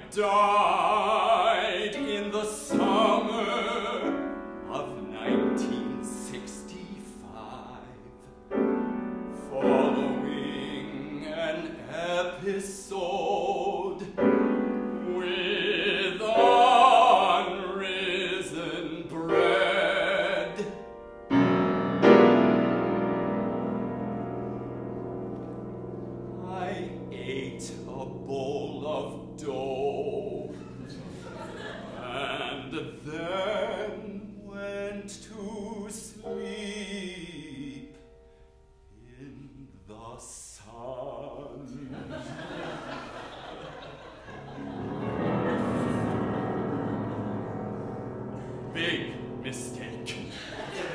died in the summer of 1965, following an episode with unrisen bread. I ate a bowl of dough and then went to sleep in the sun. Big mistake.